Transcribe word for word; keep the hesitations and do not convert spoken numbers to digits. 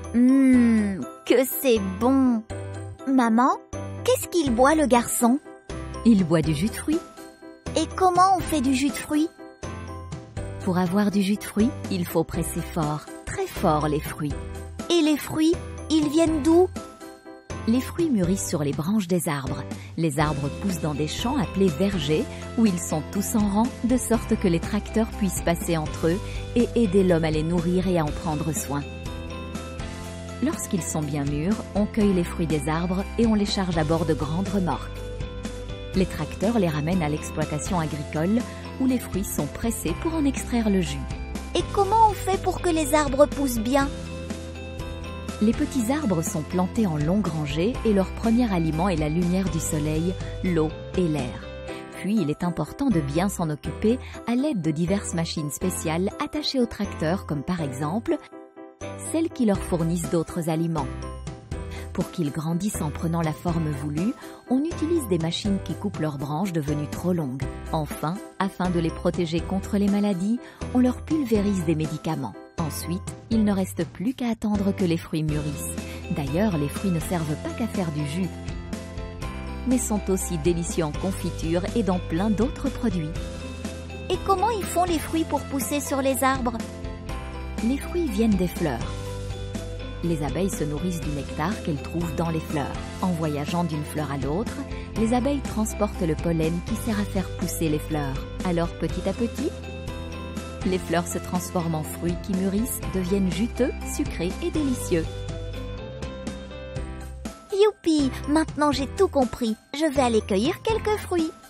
Hum, que c'est bon. Maman, qu'est-ce qu'il boit le garçon? Il boit du jus de fruits. Et comment on fait du jus de fruits? Pour avoir du jus de fruits, il faut presser fort, très fort les fruits. Et les fruits, ils viennent d'où? Les fruits mûrissent sur les branches des arbres. Les arbres poussent dans des champs appelés vergers, où ils sont tous en rang, de sorte que les tracteurs puissent passer entre eux et aider l'homme à les nourrir et à en prendre soin. Lorsqu'ils sont bien mûrs, on cueille les fruits des arbres et on les charge à bord de grandes remorques. Les tracteurs les ramènent à l'exploitation agricole, où les fruits sont pressés pour en extraire le jus. Et comment on fait pour que les arbres poussent bien? Les petits arbres sont plantés en longues rangées et leur premier aliment est la lumière du soleil, l'eau et l'air. Puis il est important de bien s'en occuper à l'aide de diverses machines spéciales attachées aux tracteurs, comme par exemple celles qui leur fournissent d'autres aliments. Pour qu'ils grandissent en prenant la forme voulue, on utilise des machines qui coupent leurs branches devenues trop longues. Enfin, afin de les protéger contre les maladies, on leur pulvérise des médicaments. Ensuite, il ne reste plus qu'à attendre que les fruits mûrissent. D'ailleurs, les fruits ne servent pas qu'à faire du jus, mais sont aussi délicieux en confiture et dans plein d'autres produits. Et comment ils font les fruits pour pousser sur les arbres? Les fruits viennent des fleurs. Les abeilles se nourrissent du nectar qu'elles trouvent dans les fleurs. En voyageant d'une fleur à l'autre, les abeilles transportent le pollen qui sert à faire pousser les fleurs. Alors petit à petit, les fleurs se transforment en fruits qui mûrissent, deviennent juteux, sucrés et délicieux. Youpi! Maintenant j'ai tout compris. Je vais aller cueillir quelques fruits.